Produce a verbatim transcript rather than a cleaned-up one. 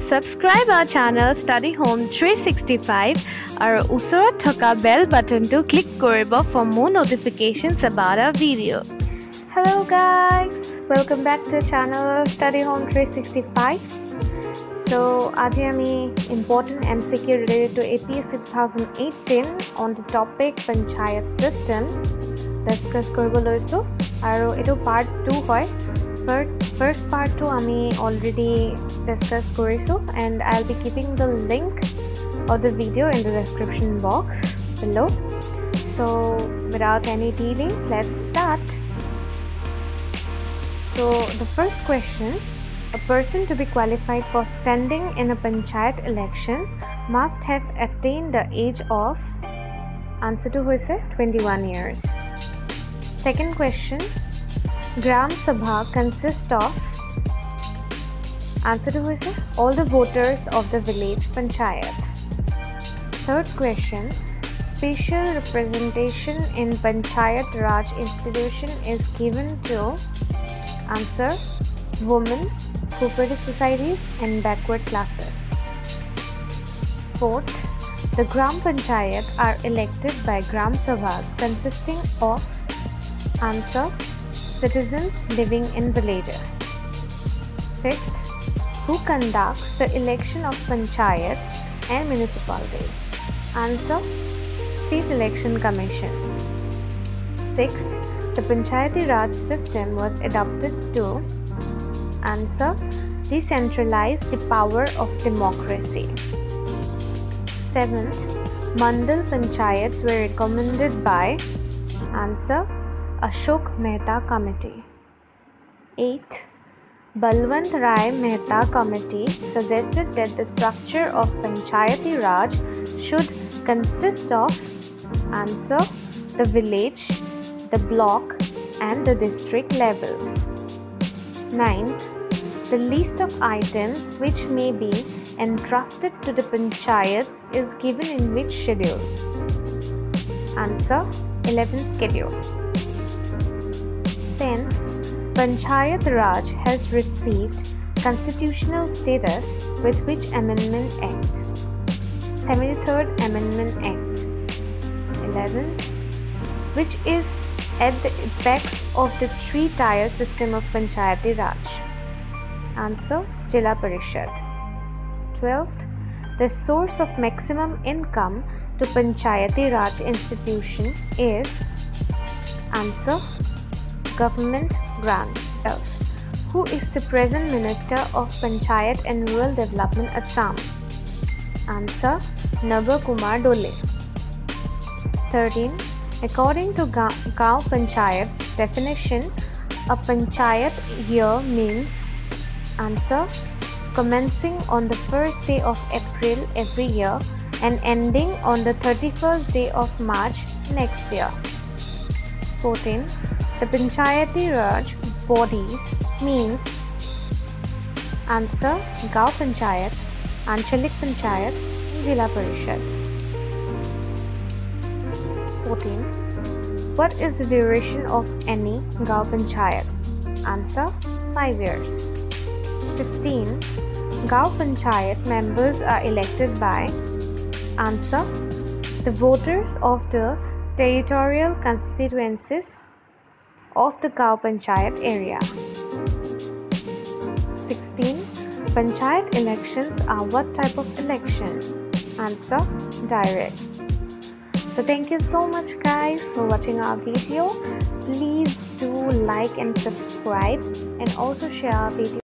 Subscribe our channel Study Home three sixty-five আৰু ওচৰত থকা bell button to click কৰিব for more notifications about our video. Hello guys, welcome back to the channel Study Home three sixty-five. So আজি আমি important M C Q related to A P S C twenty eighteen on the topic Panchayat system discuss কৰিব লৈছো আৰু এটো part two হয়. But first part two আমি already discussed korisu and I'll be keeping the link of the video in the description box below. So without any delay, let's start. So the first question, a person to be qualified for standing in a Panchayat election must have attained the age of, answer to hoise twenty-one years. Second question, Gram Sabha consists of, answer to hoise all the voters of the village Panchayat. Third question, special representation in Panchayat Raj institution is given to, answer, women, cooperative societies and backward classes. Fourth, the Gram Panchayat are elected by Gram Sabhas consisting of, answer, citizens living in villages. Fifth, who conducts the election of Panchayat and municipalities? Answer, State Election Commission. Sixth, the Panchayati Raj system was adopted to, answer, decentralize the power of democracy. Seventh, Mandal Panchayats were recommended by, answer, Ashok Mehta Committee. Eighth, Balwant Rai Mehta Committee suggested that the structure of Panchayati Raj should consist of, answer, the village, the block and the district levels. Ninth, the list of items which may be entrusted to the Panchayats is given in which schedule? Answer, eleventh schedule. tenth, Panchayat Raj has received constitutional status with which Amendment Act? seventy-third Amendment Act. eleventh, which is at the apex of the three-tier system of Panchayati Raj? Answer, Jila Parishad. twelfth, the source of maximum income to Panchayati Raj institution is, answer, government grants. twelfth, who is the present Minister of Panchayat and Rural Development Assam? Answer, Naba Kumar Dole. thirteen, according to Gaon Panchayat definition, a Panchayat year means, answer, commencing on the first day of April every year and ending on the thirty-first day of March next year. fourteen, the Panchayati Raj bodies means, answer, Gaon Panchayat, Anchalik Panchayat, Jila Parishad. fourteen. What is the duration of any Gaon Panchayat? Answer, five years. fifteen. Gaon Panchayat members are elected by, answer, the voters of the territorial constituencies of the Gaon Panchayat area. sixteen. Panchayat elections are what type of election? Answer, direct. So thank you so much guys for watching our video. Please do like and subscribe and also share our video.